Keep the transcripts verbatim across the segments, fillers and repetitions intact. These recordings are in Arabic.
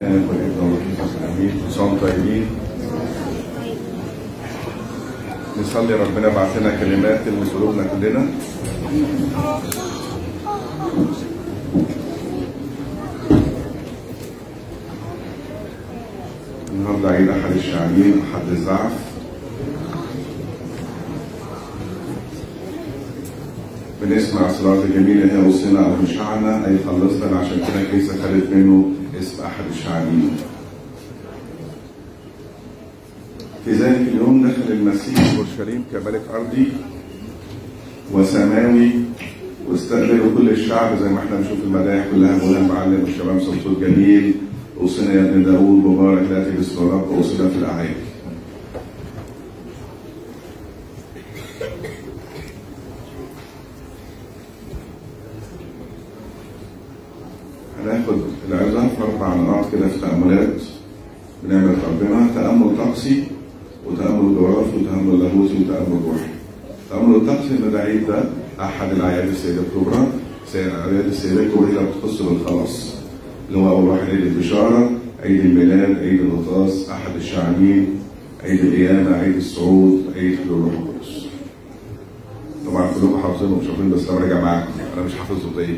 والابن والروح الامين. صوم طيبين. نصلي ربنا يبعث لنا كلمات تلمس قلوبنا كلنا. النهارده عيد احد الشعبين، احد الزعف. بنسمع صلاة جميلة هي وصينا على مشاعرنا أي خلصنا، عشان كده الكنيسة خدت منه اسم أحد الشعبين. في ذلك اليوم دخل المسيح أورشليم كملك أرضي وسماوي، واستقبلوا كل الشعب زي ما احنا بنشوف المدايح كلها بقولها المعلم والشباب صوت جميل. أوصينا يا ابن داوود مبارك لا تجلس الرب، وأوصينا في الأعياد. هناخد العظة في أربع نقاط كده في تأملات بنعمة ربنا: تأمل طقسي وتأمل جغرافي وتأمل لاهوتي وتأمل روحي. تأمل الطقسي إن ده عيد ده أحد الأعياد السيدة الكبرى، أعياد السيدة الكبرى اللي بتخص بالخلاص، اللي هو أول واحد عيد البشارة، عيد الميلاد، عيد الغطاس، أحد الشعبين، عيد القيامة، عيد الصعود، عيد حلول الروح القدس. طبعا كلكم حافظينهم مش حافظين، بس لو راجع معاكم أنا مش حافظهم زيكم.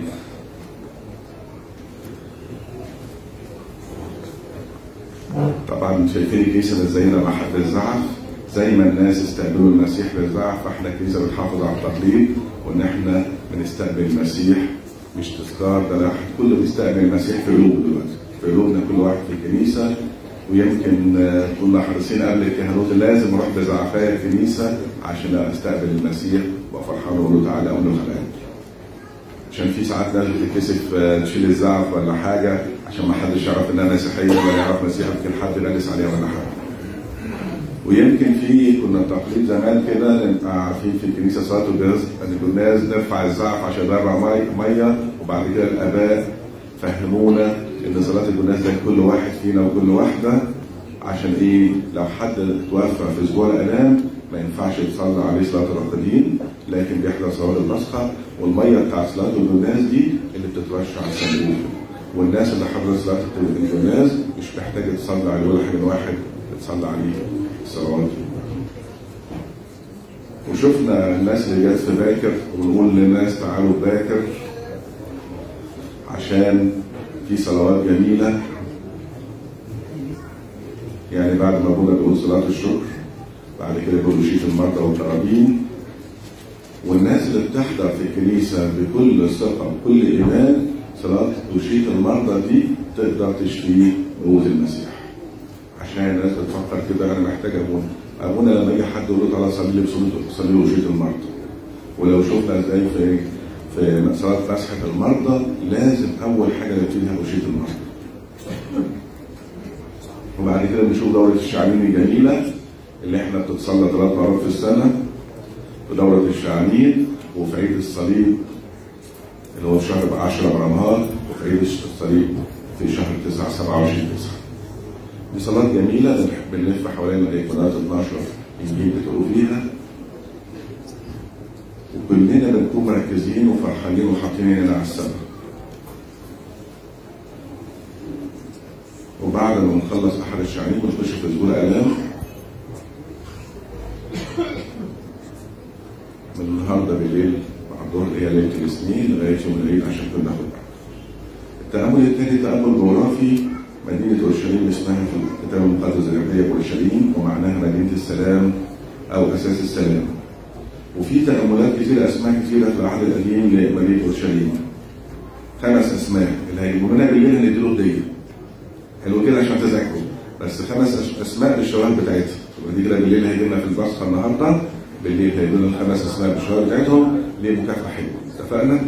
طبعا شايفين الكنيسه زينا مع حد الزعف، زي ما الناس استقبلوا المسيح بالزعف، فاحنا الكنيسه بتحافظ على التقليد، وان احنا بنستقبل المسيح مش تذكار، ده الواحد كله بيستقبل المسيح في قلوبه دلوقتي، في قلوبنا كل واحد في الكنيسه. ويمكن كنا حريصين قبل الكهنوت لازم اروح بزعفايه الكنيسه عشان استقبل المسيح وابقى فرحان واقول له تعالى اقول له خلاك. عشان في ساعات ناس بتتكسف تشيل الزعف ولا حاجه عشان ما حدش يعرف انها مسيحيه ولا يعرف مسيحه، يمكن حد غلس عليها ولا حاجه. ويمكن في كنا تقليد زمان كده نبقى عارفين في الكنيسه صلاه الجهاز ان كنا نرفع الزعف عشان نرفع ميه، وبعد كده الاباء فهمونا ان صلاه الجناز ده كل واحد فينا وكل واحده، عشان ايه؟ لو حد توفى في اسبوع الالام ما ينفعش يتصلى عليه صلاه الراقدين، لكن بيحضر صلاه البصخه، والميه بتاعت صلاه الجناز دي اللي بتترش على الصندوق. والناس اللي حضرت صلاه الجناز مش محتاجه تصلي عليه ولا حاجه، واحد بتصلي عليه الصلوات. وشفنا الناس اللي جت في باكر، ونقول للناس تعالوا باكر عشان في صلوات جميله. يعني بعد ما ابونا بيقول صلاه الشكر، بعد كده يقول شيء المرضى والترابين. والناس اللي بتحضر في الكنيسه بكل ثقه بكل ايمان صلاه توشيط المرضى دي تقدر تشفي موت المسيح. عشان الناس بتفكر كده انا محتاج ابونا، ابونا لما يجي حد يقول له تعالى صلي لي صلي له توشيط المرضى. ولو شفنا ازاي في في صلاه مسحه المرضى لازم اول حاجه نبتديها توشيط المرضى. وبعد كده بنشوف دوره الشعبين الجميله اللي احنا بتتصلى ثلاث مرات في السنه، ودوره الشعبين، وفي عيد الصليب اللي هو في شهر عشرة برمهان، وفي عيد الصليب في شهر تسعة سبعة وعشرين تسعة. دي صلاة جميلة بنلف حوالين الأيقونات اتناشر إنجيل بتقولوا فيها، وكلنا بنكون مركزين وفرحانين وحاطين عينينا على السماء. وبعد ما نخلص أحد الشعبين بنخش في أسبوع الآلام. من النهارده بالليل مع الظهر هي ليله الاثنين لغايه يوم العيد عشان كنا ناخد بعض. التامل الثاني تامل جغرافي. مدينه اورشليم اسمها في الكتاب المقدس العبريه اورشليم، ومعناها مدينه السلام او اساس السلام. وفي تاملات كثيره، اسماء كثيره في العهد القديم لمدينه اورشليم. خمس اسماء اللي هيجيبوا لنا بالليل هنديله هديه. حلو كده عشان تذاكروا، بس خمس اسماء للشواهد بتاعتها. ودي كده بالليل هيجي لنا في البصخه النهارده، بالليل هيجوا لنا الخمس اسماء بالشهر بتاعتهم ليه مكافاه حلوه، اتفقنا؟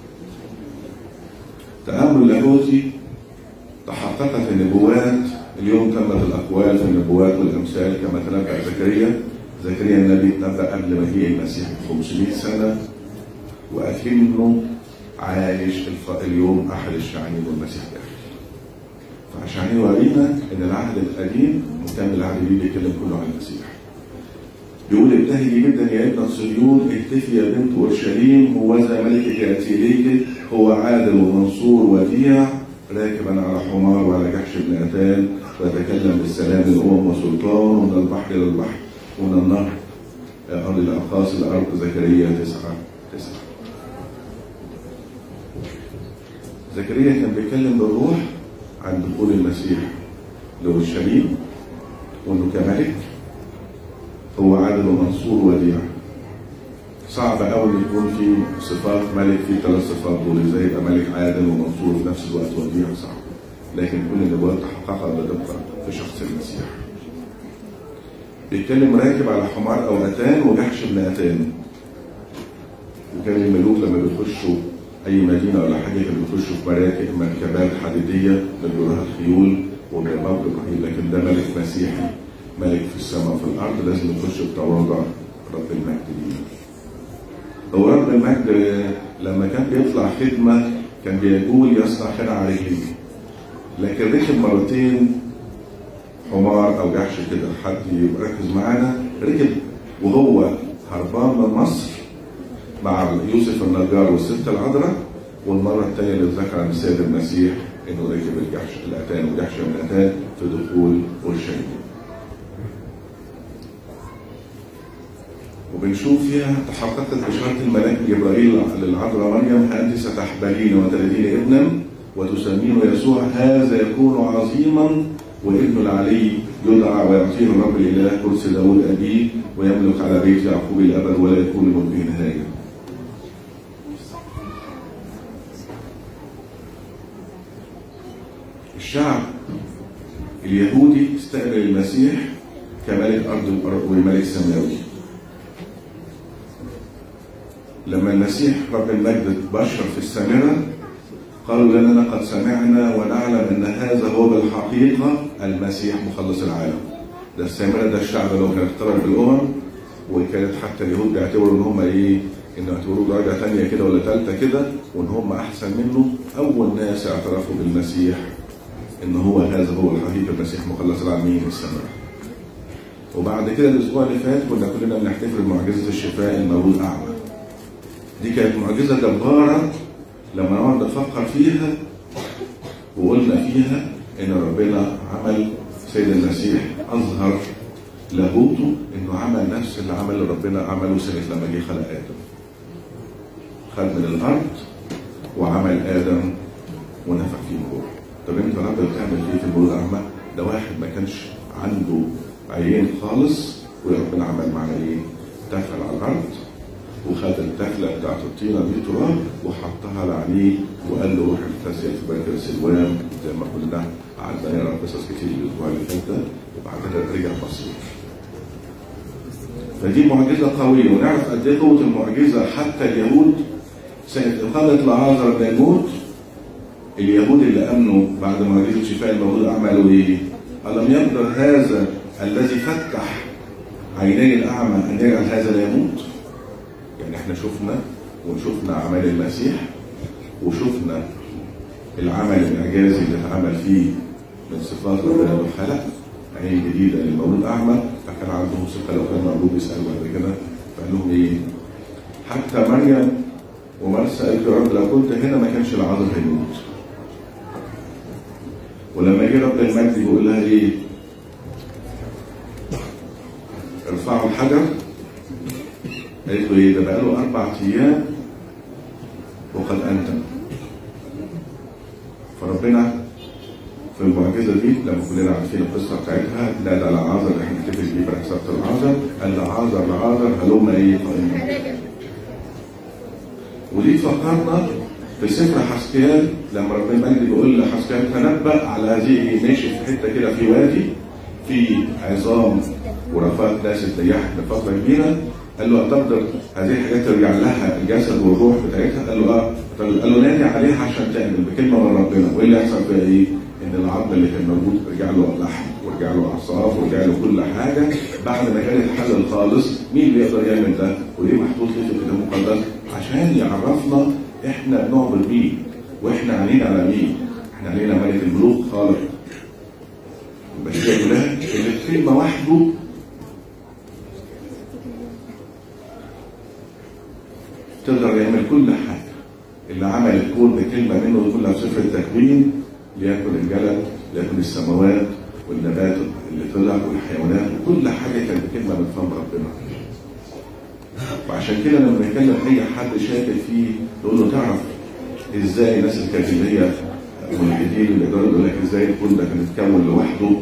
تأمل لاهوتي. تحققت النبوات، اليوم تمت الاقوال في النبوات والامثال كما تنبأ زكريا. زكريا النبي تنبأ قبل مجيء المسيح ب خمسمائة سنه، واكنه عايش اليوم احد الشعبين والمسيح داخل. فعشان يورينا ان العهد القديم مكمل العهد الجديد بيتكلم كله عن المسيح. بيقول ابتهجي جدا يا ابنة صهيون، اهتفي يا بنت اورشليم، هوذا ملكك ياتي اليك، هو عادل ومنصور وديع، راكبا على حمار وعلى جحش بن أتان ويتكلم بالسلام للأمم وسلطان ومن البحر إلى البحر ومن النهر أرض الأقاصي الأرض. زكريا تسعة تسعة. زكريا كان بيتكلم بالروح عن دخول المسيح لأورشليم وإنه كملك هو عادل ومنصور وديع. صعب قوي يكون في صفات ملك في ثلاث صفات دول، ازاي يبقى ملك عادل ومنصور وفي نفس الوقت وديع؟ صعب. لكن كل النبوات تحققت بدقه في شخص المسيح. بيتكلم راكب على حمار او اتان وجحش بن اتان. وكان الملوك لما بيخشوا اي مدينه ولا حاجه كانوا بيخشوا في مراكب مركبات حديديه بيجروها الخيول وبيربطوا الرحيل، لكن ده ملك مسيحي ملك في السماء وفي الارض لازم يخش بتواضع رب المجد لينا. هو رب المجد لما كان بيطلع خدمه كان بيقول يصنع خدعه رجليه، لكن ركب مرتين حمار او جحش كده. حد يركز معانا، ركب وهو هربان من مصر مع يوسف النجار والست العذراء، والمره الثانيه اللي ذكر عن السيد المسيح انه ركب الجحش الاتان وجحش من الاتان في دخول اورشليم. وبنشوف فيها تحققت بشارة الملاك جبرائيل للعذراء مريم: أنت ستحبلين وتلدين ابنا وتسمينه يسوع، هذا يكون عظيما وابن العلي يدعى ويعطيه الرب الإله كرسي داود أبيه ويملك على بيت يعقوب الأبد ولا يكون لملكه نهاية. الشعب اليهودي استقبل المسيح كملك أرض وملك سماوي. لما المسيح رب المجد بشر في السامرة قالوا لنا قد سمعنا ونعلم ان هذا هو بالحقيقة المسيح مخلص العالم. ده السامرة ده الشعب اللي هو كان اختلط بالامم، وكانت حتى اليهود بيعتبروا ان هم ايه؟ ان اعتبروا درجة ثانية كده ولا ثالثة كده وان هم احسن منه. اول ناس اعترفوا بالمسيح ان هو هذا هو الحقيقة المسيح مخلص العالمين السامرة. وبعد كده الاسبوع اللي فات كنا كلنا بنحتفل بمعجزة الشفاء المولود اعمى. دي كانت معجزة جبارة لما نقعد نفكر فيها، وقلنا فيها إن ربنا عمل سيد المسيح أظهر لاهوته، إنه عمل نفس اللي عمل اللي ربنا عمله سنة لما جه خلق آدم. خد من الأرض وعمل آدم ونفخ فيه الروح. طب أنت رب بتعمل إيه في المولود أعمى؟ ده واحد ما كانش عنده عينين خالص، وربنا عمل معاه إيه؟ تفل على الأرض وخد التفله بتاعت الطينه دي تراب وحطها على عينيه وقال له روح اغتسل في بركه سلوان، زي ما قلنا قعدنا نقرا قصص كتير الاسبوع اللي فات ده، وبعد كده رجع بصير. فدي معجزه قويه، ونعرف قد ايه قوه المعجزه. حتى اليهود سنه اقامه لعازر من الموت، اليهود اللي امنوا بعد معجزه شفاء المولود عملوا ايه؟ الم يقدر هذا الذي فتح عيني الاعمى ان يجعل هذا لا يموت؟ يعني احنا شفنا وشفنا اعمال المسيح وشفنا العمل الاعجازي اللي اتعمل فيه من صفات ربنا له خلق عين جديده للمولود اعمى، فكان عندهم ثقه لو كان مولود يسالوا بعد كده فقال لهم ايه؟ حتى مريم ومرسى قالت له: رب لو كنت هنا ما كانش العذراء هيموت. ولما جه رب المجد بيقول لها ايه؟ ارفعوا الحجر. قالت له ايه؟ ده بقاله اربع ايام وقد انتم. فربنا في المعجزه دي لما كلنا عارفين القصه بتاعتها نادى لعازر، احنا بنحتفل بيه في حسابة العازر، قال لعازر لعازر هلم ايه قائما. ودي تفكرنا في سفر حسقيال لما ربنا المجد بيقول لحسقيال تنبأ على هذه، ماشي في حته كده في وادي في عظام ورفات ناس اتريحت لفتره كبيره، قال له: أتقدر هذه الحاجات ترجع لها الجسد والروح بتاعتها؟ قال له: اه. قال له: نادي عليها عشان تعمل بكلمه من ربنا. وايه اللي هيحصل فيها ايه؟ ان العظم اللي كان موجود رجع له لحم ورجع له اعصاب ورجع له كل حاجه بعد ما كانت حل خالص. مين اللي يقدر يعمل ده؟ وليه محطوط في الكتاب المقدس؟ عشان يعرفنا احنا بنعبد مين واحنا علينا على مين. احنا علينا ملك الملوك خالق البشريه كلها اللي بكلمه وحده تقدر يعمل كل حاجه. اللي عمل الكون بكلمه منه كلها في سفر التكوين السماوات والنبات اللي طلع والحيوانات وكل حاجه كانت بكلمه من فم ربنا. وعشان كده لما يكلم اي حد شاكك فيه يقول له تعرف ازاي الناس الكاذبيه والملحدين اللي يقول لك ازاي الكون ده كان اتكون لوحده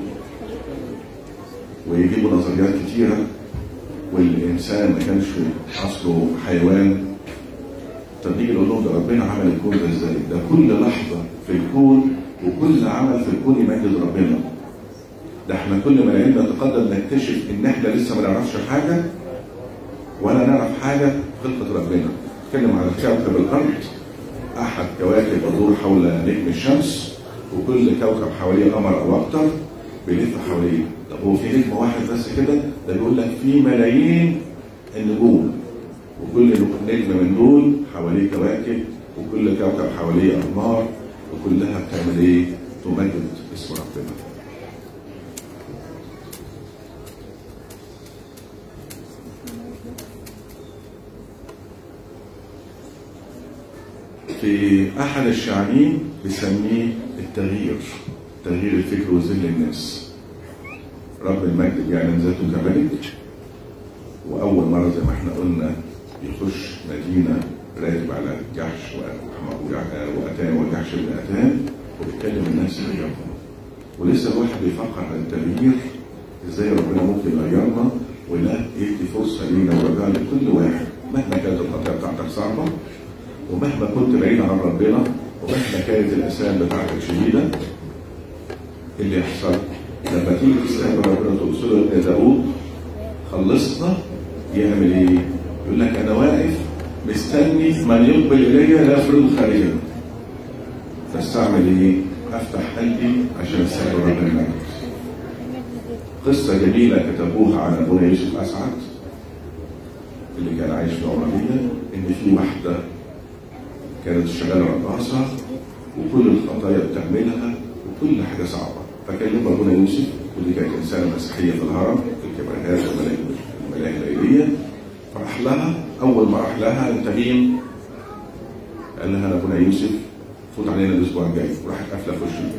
ويجيبوا نظريات كتيره والانسان ما كانش اصله حيوان. طب نيجي نقول لهم ده ربنا عمل الكون ده ازاي؟ ده كل لحظه في الكون وكل عمل في الكون يمجد ربنا. ده احنا كل ما نعيد نتقدم نكتشف ان احنا لسه ما نعرفش حاجه ولا نعرف حاجه في خلقه ربنا. نتكلم على كوكب الارض، احد كواكب الدور حول نجم الشمس، وكل كوكب حواليه قمر او اكتر بيلف حواليه. طب هو في نجم واحد بس كده؟ ده بيقول لك في ملايين النجوم، وكل نجم من دول حواليه كواكب، وكل كوكب حواليه اقمار، وكلها بتعمل ايه؟ تمجد اسم ربنا. في احد الشعبين بيسميه التغيير، تغيير الفكر وذل الناس. رب المجد بيعلن ذاته كملك، واول مره زي ما احنا قلنا يخش مدينه راكب على جحش واتان وجحش بن اتان وبيتكلم الناس يغيرهم. ولسه الواحد بيفكر على التغيير ازاي ربنا ممكن يغيرنا ولا يدي فرصه لينا ورجاء لكل واحد مهما كانت الخطيه بتاعتك صعبه ومهما كنت بعيد عن ربنا ومهما كانت الاسام بتاعتك شديده. اللي يحصل لما تيجي تستقبل ربنا تقول له يا داوود خلصنا، يعمل ايه؟ يقول لك انا واقف مستني من يقبل الي لا يفرض خارجا. فاستعمل ايه؟ افتح قلبي عشان استقبل ربنا. قصه جميله كتبوها عن ابونا يوسف اسعد اللي كان عايش في عربيه، ان في واحده كانت شغاله رقاصه وكل الخطايا بتعملها وكل حاجه صعبه. فكلم ابونا يوسف، ودي كانت انسانه مسيحيه في الهرم في الكبريات والملاهي الليليه. فراح لها، اول ما راح لها انت مين؟ قال لها انا ابونا يوسف، فوت علينا الاسبوع الجاي. وراحت قافله في وشه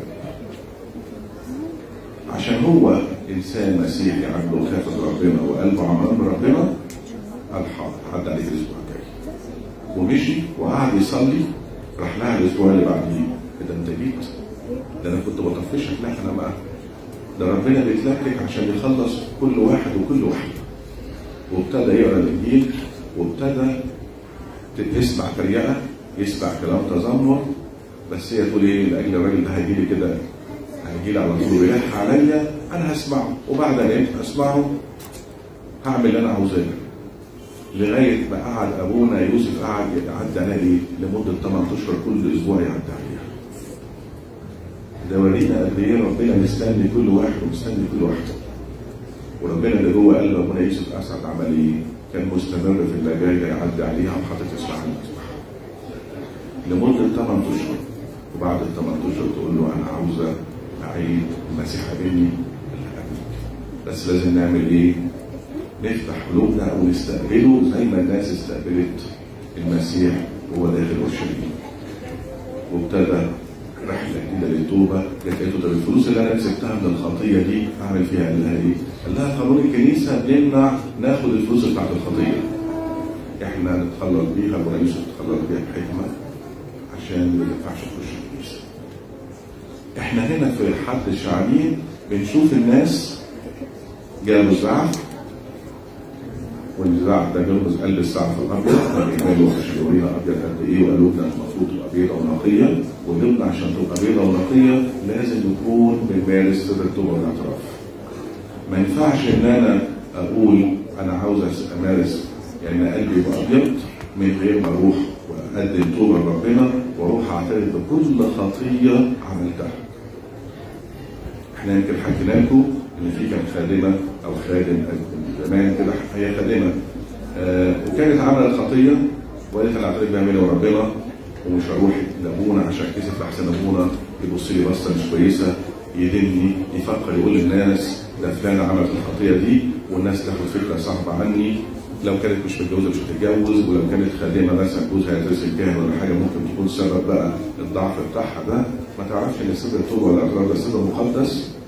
عشان هو انسان مسيحي عنده خافه ربنا وقلبه عمران بربنا. قال حاضر عدى عليك الاسبوع الجاي ومشي وقعد يصلي. راح لها الاسبوع اللي بعديه، كده انت جيت؟ ده انا كنت بطفشك. لا انا بقى ده ربنا بيتلكك عشان يخلص كل واحد وكل واحده. وابتدى يقرا الانجيل وابتدى يسمع تريقه، يسمع كلام تذمر، بس هي تقول ايه؟ لاجل الراجل ده هيجي لي كده، هيجي لي على طول ويلح عليا، انا هسمعه وبعد ما اسمعه هعمل اللي انا عاوزاه. لغايه ما قعد ابونا يوسف قعد يعدي عليها لمده ثمانية اشهر كل اسبوع يعدي عليها. ده ورينا قد ايه ربنا مستني كل واحد ومستني كل واحده. وربنا اللي جوه قلب ابونا يوسف اسعد عمل ايه؟ كان مستمر في اللجاجه يعدي عليها وحاطط اصبعها على اصبعها لمده ثمانية اشهر. وبعد ال ثمانية اشهر تقول له انا عاوزه اعيد المسيح بيني بس لازم نعمل ايه؟ نفتح قلوبنا او نستقبله زي ما الناس استقبلت المسيح وهو داخل اورشليم. وابتدى رحله جديده للتوبه. قالت له طب الفلوس اللي انا كسبتها من الخطيه دي اعمل فيها؟ قال لها ايه؟ قال لها قانون الكنيسه بيمنع ناخد الفلوس بتاعت الخطيه. احنا نتخلص بيها، ابونا يوسف تتخلص بيها بحكمه عشان ما تنفعش تخش الكنيسه. احنا هنا في حد الشعبين بنشوف الناس جابوا الزعف، والزعف ده بيرمز قلب الزعف الابيض، الجمال والشجورين ابيض قد ايه، وقلوبنا المفروض تبقى بيضاء ونقيه، وقلوبنا عشان تبقى بيضاء ونقيه لازم نكون بنمارس سر التوبه والاعتراف. ما ينفعش ان انا اقول انا عاوز امارس يعني قلبي يبقى ابيض من غير ما اروح واقدم توبه لربنا واروح اعترف بكل خطيه عملتها. احنا يمكن حكينا لكم ان في كان خادمه او خادم زمان كده، هي خادمه آه وكانت عملت خطيه وقالت انا اعترف بعملها وربنا ومش هروح لابونا عشان كسف لحسن ابونا يبص لي بصه مش كويسه يدني يفكر يقول للناس ده فلانه عملت الخطيه دي والناس تاخد فكره صعبه عني. لو كانت مش متجوزه مش هتتجوز، ولو كانت خادمه مثلا جوزها يترسل كاهن ولا حاجه ممكن تكون سبب بقى الضعف بتاعها ده. ما تعرفش ان سر التوبه والاعتراف ده سر مقدس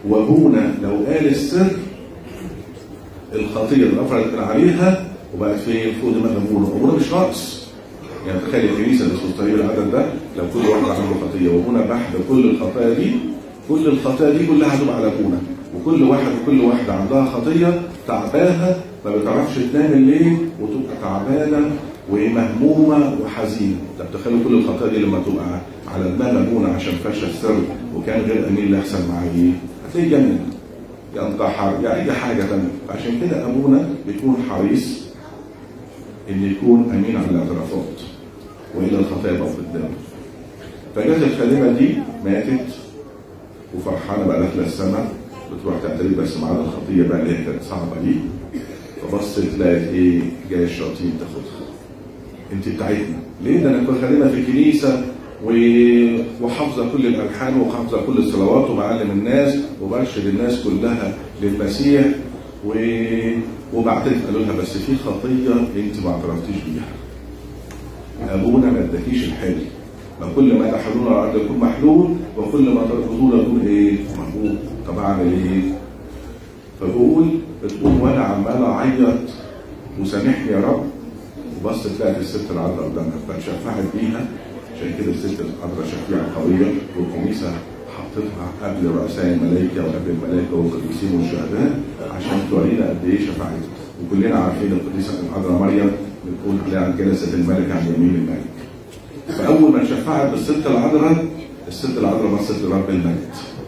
وابونا لو قال السر الخطيه اللي افرضت عليها وبقت فين؟ فوق دماغ ابونا. ابونا مش ناقص. يعني تخيل الكنيسه الاسكندريه العدد ده لو كل واحد عنده خطيه وابونا بحث كل الخطايا دي، كل الخطايا دي كلها هتبقى على ابونا، وكل واحد وكل واحده عندها خطيه تعباها ما بتعرفش تنام الليل وتبقى تعبانه ومهمومه وحزينه. طب تخيلوا كل الخطايا دي لما تبقى على دماغ ابونا عشان فشل السر وكان غير امين اللي يحصل معاه ايه؟ هتلاقيه يجنن، ينتحر، يعني اي حاجه ثانيه. عشان كده ابونا بيكون حريص ان يكون امين على الاعترافات والا الخطايا بقى قدامه. فجت الخادمه دي ماتت وفرحانه بقى داخله السماء بتروح تعترف، بس معاها الخطيه بقى اللي هي كانت صعبه دي. فبصت لقت ايه؟ جاي الشياطين تاخدها. انت بتاعتنا ليه؟ ده انا كنت خادمه في الكنيسه وحافظه كل الالحان وحافظه كل الصلوات وبعلم الناس وبرشد الناس كلها للمسيح و... وبعترف. قالوا لها بس في خطيه انت ما اعترفتيش بيها. ابونا ما اداكيش الحل. ما كل ما تحلون على الارض يكون محلول وكل ما ترفضون يكون ايه؟ مقبول. طب اعمل ايه؟ فبقول بتقوم وانا عمال اعيط وسامحني يا رب، وبصت لقت الست العذراء قدامها فاتشفعت بيها. عشان كده الست العذراء شفيعه قويه، والكنيسه حطتها قبل رؤساء الملائكه وقبل الملائكه والقديسين والشهداء عشان تورينا قد ايه شفاعتها. وكلنا عارفين القديسه العذراء مريم بتقول عليها جلست الملك عن يمين الملك. فاول ما شفعت بالست العذراء، الست العذراء بصت لرب المجد.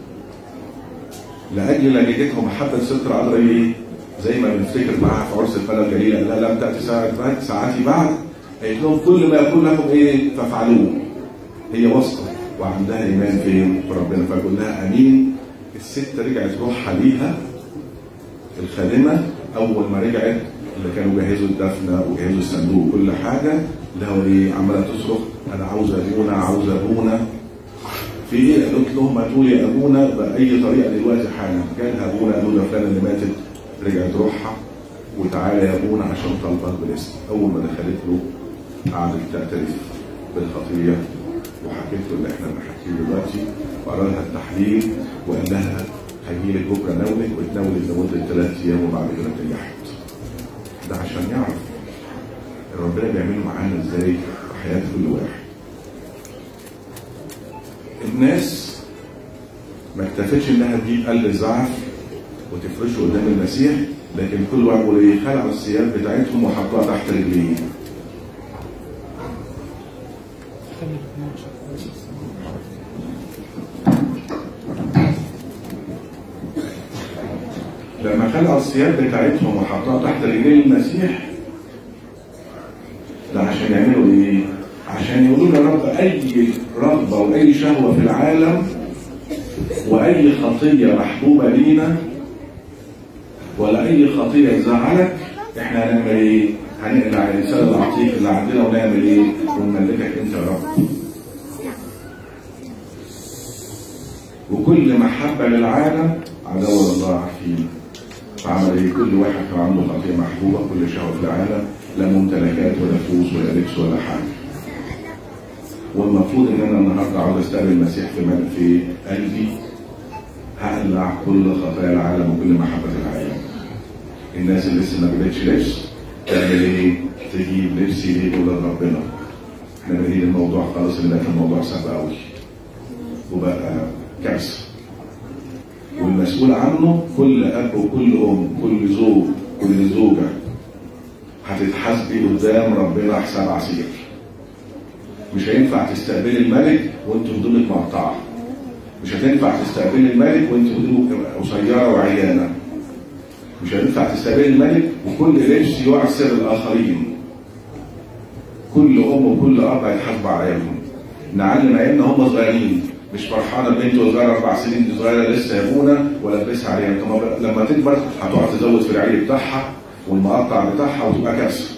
لاجل لجدتها ومحبه الست العذراء ايه؟ زي ما بنفتكر معاها في عرس الفلا الجليله، قال لها لم تاتي ساعه بعد ساعاتي بعد، قالت لهم كل ما يكون لكم ايه؟ فافعلوه. هي واثقه وعندها ايمان فين؟ في ربنا. فبقول لها امين. الست رجعت روحها ليها الخادمه اول ما رجعت، اللي كانوا جهزوا الدفنه وجهزوا الصندوق وكل حاجه، لها ايه؟ عماله تصرخ انا عاوزه ابونا عاوزه ابونا. في ايه؟ قالت لهم هاتوا لي ابونا باي طريقه دلوقتي حالا. جالها ابونا قالوا له فلان اللي ماتت رجعت روحها وتعالى يا ابونا عشان طلبك بالاسم. اول ما دخلت له قعدت تعترف بالخطيه وحكيت له اللي احنا بنحكيه دلوقتي، وقرا لها التحليل وقال لها هجي لك بكره نولك، واتنولت لمده ثلاث ايام وبعد كده اتنجحت. ده عشان يعرف ربنا بيعمله معانا ازاي في حياه كل واحد. الناس ما اكتفتش انها تجيب قلب الزعف وتفرشه قدام المسيح، لكن كل واحد يقول ايه؟ خلعوا الثياب بتاعتهم وحطوها تحت رجليه. لما خلعوا الثياب بتاعتهم وحطوها تحت رجلين المسيح، ده عشان يعملوا ايه؟ عشان يقولوا يا رب اي رغبه واي شهوه في العالم واي خطيه محبوبه لينا ولا اي خطيه تزعلك، احنا هنعمل ايه؟ هنقلع الانسان العتيق اللي عندنا ونعمل ايه؟ ونملكك انت يا رب. وكل محبه للعالم عداوه الله عارفين. فعمل ايه؟ كل واحد كان عنده خطيه محبوبه، كل شهوه في العالم، لا ممتلكات ولا فلوس ولا لبس ولا حاجه. والمفروض ان انا النهارده عاوز استقبل المسيح في في قلبي، هقلع كل خطايا العالم وكل محبه العالم. الناس اللي لسه ما جابتش لبس تعمل ايه؟ تجيب لبس يليق ولاد ربنا. احنا بنقول الموضوع خلاص اللي بقى الموضوع صعب قوي وبقى كارثه. والمسؤول عنه كل اب وكل ام، كل زوج، كل زوجه هتتحاسبي قدام ربنا حساب عسير. مش هينفع تستقبلي الملك وانت هدومك مقطعه. مش هتنفع تستقبلي الملك وانت هدومك قصيره وعيانه. مش هينفع تستقبلي الملك وكل لبس يعسر الاخرين. كل ام وكل اب هيتحاسبوا على عيالهم. نعلم عيالنا هم صغيرين، مش فرحانه بنت صغيره اربع سنين دي صغيره لسه يا ابونا ولبسها عليها. لما تكبر هتقعد تزود في العيل بتاعها والمقطع بتاعها وتبقى كارثه.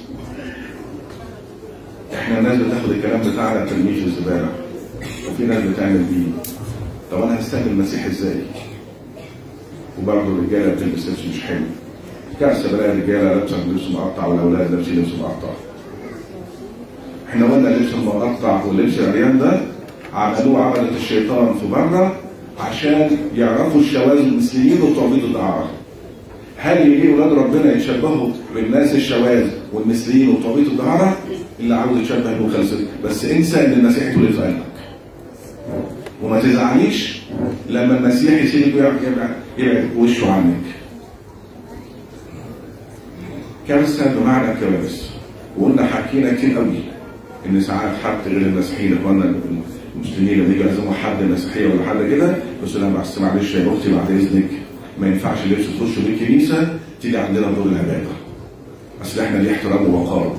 احنا الناس بتاخد الكلام بتاعنا ترميه في الزباله، وفي ناس بتعمل بيه. طب انا هستقبل المسيح ازاي؟ وبرضه الرجاله بتلبس لبس مش حلو. كارثه بلاقي الرجاله لابسه لبس مقطع والاولاد لابسين لبس مقطع. احنا قلنا اللبس المقطع واللبس العريان ده عملوه عملت الشيطان في بره عشان يعرفوا الشواذ المثليين وتعبيد الدعارة. هل يجي ولاد ربنا يتشبهوا بالناس الشواذ والمثليين وتعبيد الدعارة؟ اللي عاوز يتشبه يقول خلصت، بس انسى ان المسيح يتولد في قلبك. وما تزعليش لما المسيح يسيبك ويبعد يبعد وشه عنك. كارثه بمعنى الكوارث. وقلنا حكينا كتير قوي ان ساعات حتى غير المسيحيين اخواننا المسلمين لما يجوا يعزموا حد مسيحيه ولا حد كده بس لا بس معلش يا اختي بعد اذنك ما ينفعش لبس تخش بالكنيسه تيجي عندنا دور العباده. اصل احنا ليه احترام ووقار.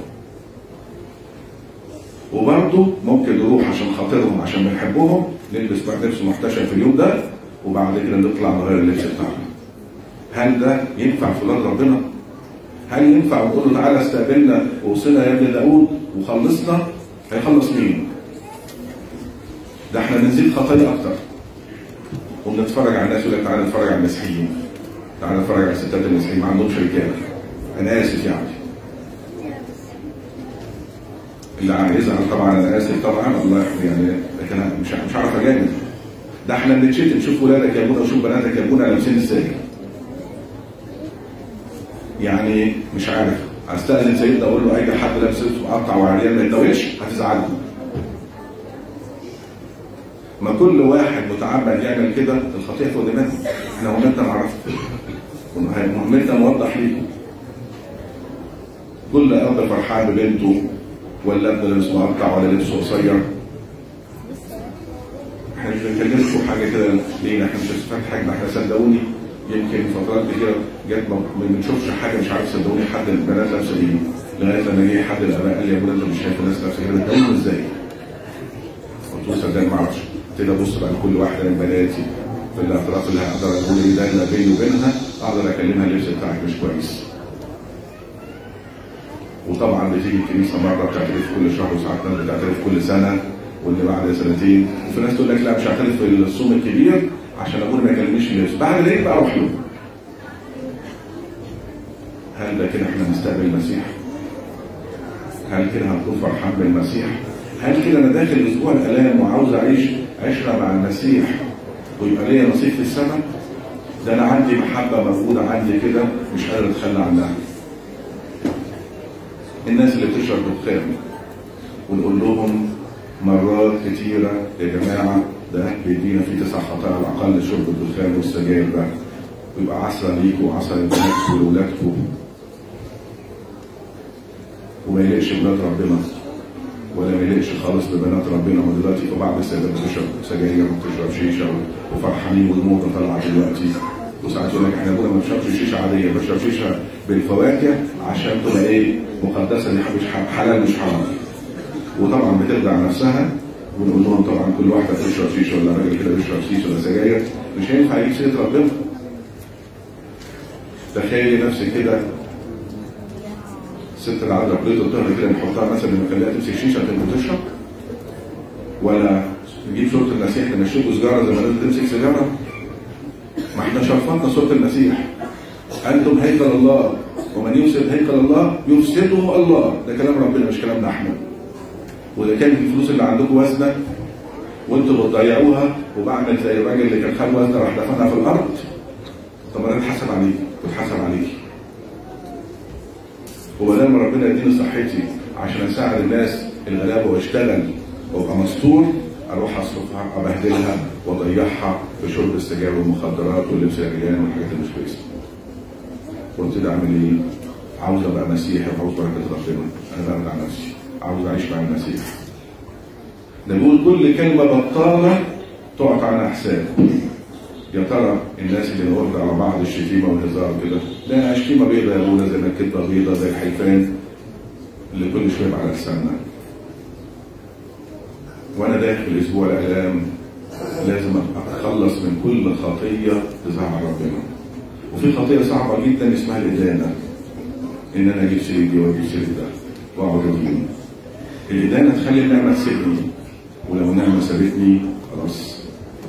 وبرضه ممكن نروح عشان خاطرهم عشان بنحبهم نلبس بقى لبس محتشم في اليوم ده وبعد كده نطلع نغير اللبس بتاعنا. هل ده ينفع في ولاد ربنا؟ هل ينفع نقول له تعالى استقبلنا ووصلنا يا ابن داوود وخلصنا؟ هيخلص مين؟ ده احنا بنزيد خطايا اكتر. وبنتفرج على الناس يقول لك تعالى نتفرج على المسيحيين. تعالى نتفرج على الستات المسيحيين ما عندهمش رجاله. انا اسف يعني. اللي هيزعل طبعا انا اسف طبعا الله يعني لكن انا مش مش عارف اجامل. ده احنا بنتشتم شوف ولادك يا ابونا وشوف بناتك يا ابونا لابسين ازاي. يعني مش عارف استاذن سيدنا اقول له اي حد لابس لبس مقطع وعريان ما يتناولش هتزعله. ما كل واحد متعمد يعمل كده الخطيئه فوق دماغه. احنا مهمتنا نعرف مهمتنا نوضح ليكم. كل اب فرحان ببنته ولا ابن لبس مقطع ولا لبسه قصير. احنا مش بنكلمكم حاجه كده لينا احنا مش هنستفاد حاجه احنا صدقوني يمكن فترات كتير جت ما بنشوفش حاجه مش عارف صدقوني حد البنات لابسه ايه لغايه لما جه حد الاباء قال لي يا ابونا انت مش شايف الناس لابسه كده تقول ازاي؟ قلت له صدقني ما اعرفش. ابتدي ابص بقى لكل واحده من بناتي في الاعتراف اللي هقدر اقول ايه ده اللي بيني وبينها اقدر اكلمها اللبس بتاعك مش كويس. وطبعا بتيجي الكنيسه مره بتعترف كل شهر وساعات ناس بتعترف كل سنه واللي بعد سنتين وفي ناس تقول لك لا مش هعترف في الصوم الكبير عشان ابونا ما يكلمنيش اللبس بعد العيد بقى اروح له. هل ده كده احنا نستقبل المسيح؟ هل كده هنكون فرحان بالمسيح؟ هل كده انا داخل اسبوع الالام وعاوز اعيش عشره مع المسيح ويبقى ليا نصيب في السماء؟ ده انا عندي محبه موجوده عندي كده مش قادر اتخلى عنها. الناس اللي بتشرب دخان ونقول لهم مرات كتيره يا جماعه ده بيدينا في تسع خطايا على الاقل شرب الدخان والسجاير ده ويبقى عسرة ليكوا وعسرة لبناتكوا ولولادكوا وما يليقش ببنات ربنا ولا ما يليقش خالص ببنات ربنا. ودلوقتي في بعض السيدات بتشرب سجاير وبتشرب شيشه وفرحانين والموضه طالعه دلوقتي وساعات يقول لك احنا ابونا ما بنشربش شيشه عاديه بنشرب شيشه بالفواكه عشان تبقى ايه مقدسه دي مش حلال مش حرام. وطبعا بتخدع نفسها ونقول لهم طبعا كل واحده بتشرب شيشه ولا راجل كده بيشرب شيشه ولا سجاير مش هينفع يجيب سيره ربنا. تخيلي نفسك كده الست اللي عندها بيضه الطهر كده نحطها مثلا نخليها تمسك شيشه تبقى تشرب ولا نجيب صوره المسيح نمشيكوا سيجاره زي ما لازم تمسك سيجاره. ما احنا شرفنا صوره المسيح انتم هيكل الله ومن يفسد هيكل الله يفسده الله. ده كلام ربنا مش كلامنا احنا. وده كانت الفلوس اللي عندكم وزنه وانتوا بتضيعوها وبعمل زي الراجل اللي كان خد وزنه راح دفنها في الارض. طب انا اتحاسب عليك واتحاسب عليكي. وبدل ما ربنا يديني صحتي عشان اساعد الناس الغلابه واشتغل وابقى مستور اروح اصرفها ابهدلها واضيعها بشرب السجاير والمخدرات واللبس الرجال والحاجات اللي مش كويسه. وابتدي اعمل ايه؟ عاوز ابقى مسيحي وعاوز بركه ربنا. انا برجع نفسي عاوز اعيش مع المسيح. ده بيقول كل كلمه بطاله تعطى عنها حساب. يا ترى الناس اللي واخده على بعض الشتيمه والهزار كده لا شتيمه بيضه يا ابونا زي ما الكتبه بيضه زي الحيفان اللي كل شويه على لساننا. وانا داخل اسبوع الالام لازم اتخلص من كل خطيه تزعل ربنا. وفي خطيه صعبه جدا اسمها الادانه. ان انا اجيب سيرة دي واجيب سيرة ده واقعد ادين. الادانه تخلي النعمه تسيبني ولو النعمه سابتني خلاص.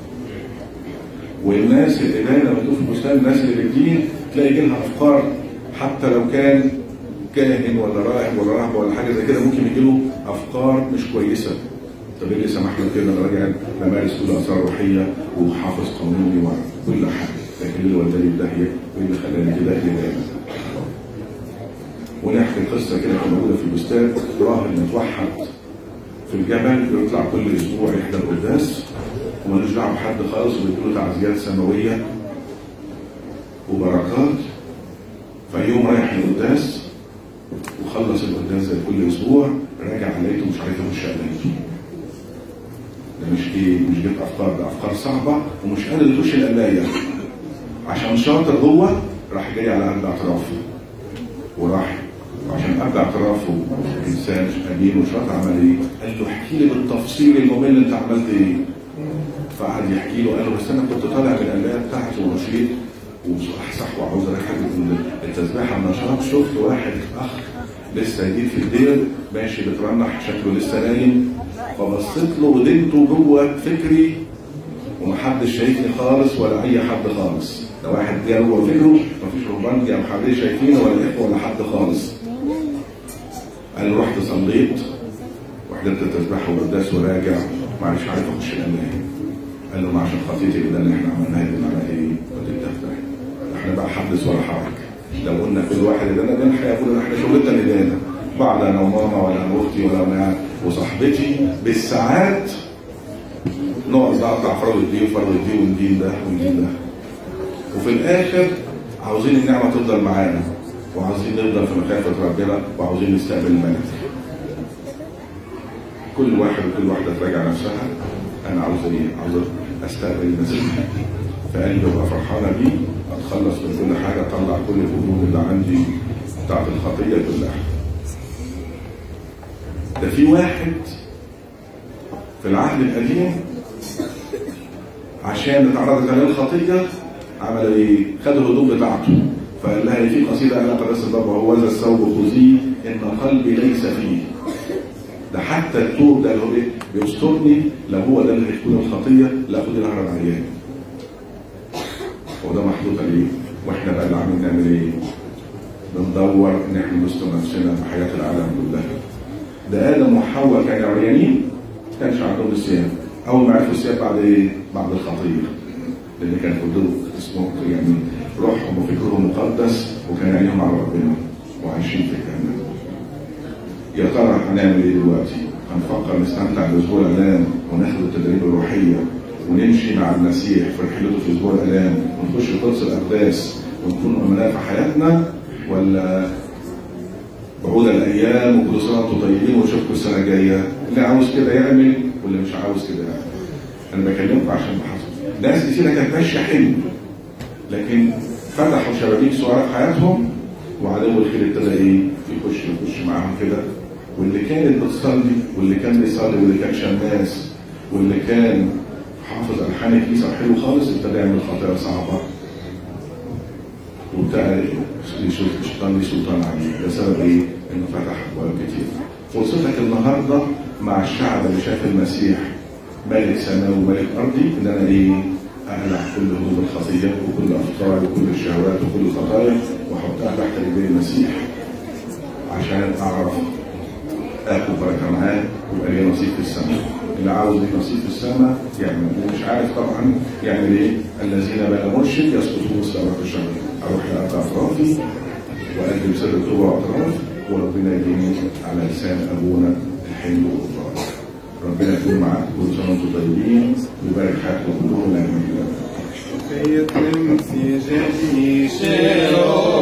والناس الادانه بتشوف بستان الناس اللي بتدين تلاقي يجي لها افكار حتى لو كان كاهن ولا راهب ولا راهبه ولا حاجه زي كده ممكن يجي له افكار مش كويسه طب ايه اللي سمح له كده؟ انا راجع بمارس كل اسرار روحيه وحافظ قانوني وكل حاجه، لكن اللي وداني في داهيه وايه اللي خلاني كده ايه دايما. ونحكي قصه كده كانت موجوده في البستان، راهب متوحد في الجبل بيطلع كل اسبوع يحضر القداس ومالوش دعوه بحد خالص، وبيديله تعزيات سماويه وبركات. فيوم رايح القداس وخلص القداس زي كل اسبوع، راجع لقيته مش عارف يخش قلايته. ده مش ايه مش جت افكار، ده افكار صعبه ومش قادر يخش القلايه عشان شاطر جوه. راح جاي على قد اعترافه وراح عشان قبل اعترافه انسان امين وشاطر عمل ايه؟ قال له احكي لي بالتفصيل الممل انت عملت ايه؟ فقعد يحكي له، قال له بس انا كنت طالع من القلايه بتاعتي ونشيط وصحصح وعاوز اركز من التسبيحه النشاط، شفت واحد اخ لسه جديد في الدير ماشي بترنح شكله لسه نايم، فبصيت له ودنته جوه فكري ومحدش شايفني خالص ولا اي حد خالص. ده واحد جه جوه فكره مفيش رهبان او حد شايفينه ولا اخوه ولا حد خالص. قال له رحت صليت وحضرت التسبيحه والقداس وراجع معلش عارف اخش القلايه. قال له ما عشان خطيتي ده اللي احنا عملناها دي معناها ايه؟ كنت بتفتح. احنا بقى حدث ولا حرج. لو قلنا كل واحد اللي انا بنحيا يقول احنا شغلتنا اللي بعد انا وماما ولا انا واختي ولا انا وصاحبتي بالساعات نقعد نقطع فرض الدين وفرض الدين والدين ده والدين ده. وفي الاخر عاوزين النعمه تفضل معانا وعاوزين نفضل في مخافه ربنا وعاوزين نستقبل الملك. كل واحد وكل واحده تراجع نفسها، انا عاوز ايه؟ عاوز استقبل المسيح فقلبي ابقى فرحانه بيه، اتخلص من كل حاجه، اطلع كل الهموم اللي عندي بتاعت الخطيه كلها. ده في واحد في العهد القديم عشان اتعرضت عليه الخطيه عمل ايه؟ خد الهدوم بتاعته فقال لها في قصيده انا قدس الرب وهو ذا الثوب خذيه ان قلبي ليس فيه. ده حتى الثوب ده اللي هو ايه؟ بيسترني لو هو ده اللي هيكون الخطيه لا خد الهرب عيان. وده محطوط عليه. واحنا بقى اللي عاملين نعمل ايه؟ بندور ان احنا نستر نفسنا في حياه العالم كلها. ده ادم وحواء كانوا عريانين ما كانش عندهم الثياب. اول ما عرفوا الثياب بعد ايه؟ بعد الخطيه. لان كان قدروا اسمه يعني روحهم وفكرهم مقدس وكان عينيهم على ربنا وعايشين في الجنه. يا ترى هنعمل ايه دلوقتي؟ هنفكر نستمتع باسبوع الالام وناخد التدريب الروحيه ونمشي مع المسيح في رحلته في اسبوع الالام ونخش قدس الاقداس ونكون امناء في حياتنا، ولا بعود الايام وكل سنه وانتم طيبين ونشوفكم السنه الجايه؟ اللي عاوز كده يعمل واللي مش عاوز كده يعمل. انا بكلمكم عشان بحصل ناس كتير كانت ماشيه حلو لكن فتحوا شبابيك صغيره في حياتهم وعدو الخير ابتدى ايه؟ يخش يخش معاهم كده. واللي كانت بتصلي واللي كان بيصلي واللي كان شماس واللي كان حافظ الحان الكنيسه حلو خالص ابتدى يعمل خطايا صعبه وابتدى يشوف الشيطان ليه سلطان عليه. ده سبب ايه؟ انه فتح ابواب كتير. فرصتك النهارده مع الشعب اللي شاف المسيح ملك سماوي وملك ارضي ان انا ايه؟ اقلع كل هموم الخطيه وكل افكار وكل الشهوات وكل الخطايا واحطها تحت رجلي المسيح عشان اعرف اخد بركه معاه ويبقى لي نصيب في السماء. اللي عاوز ليه نصيب في السماء يعمل، اللي مش عارف طبعا يعمل ايه؟ الذين بقى مرشد يسقطون وسط في الشر. اروح لأرض اطرافي واقدم سر التوبه واعتراف وربنا يديني على لسان ابونا الحلو والبركه. ربنا يكون معاكم كل سنه وانتم طيبين ويبارك حياتكم كلهم. لا اله الا الله.